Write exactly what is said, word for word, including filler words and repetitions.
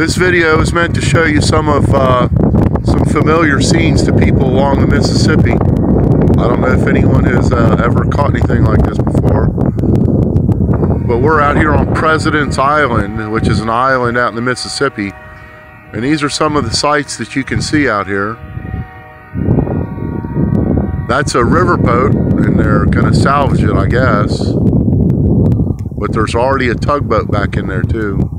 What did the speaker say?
This video is meant to show you some of uh, some familiar scenes to people along the Mississippi. I don't know if anyone has uh, ever caught anything like this before, but we're out here on President's Island, which is an island out in the Mississippi, and these are some of the sights that you can see out here. That's a riverboat, and they're gonna salvage it, I guess, but there's already a tugboat back in there too.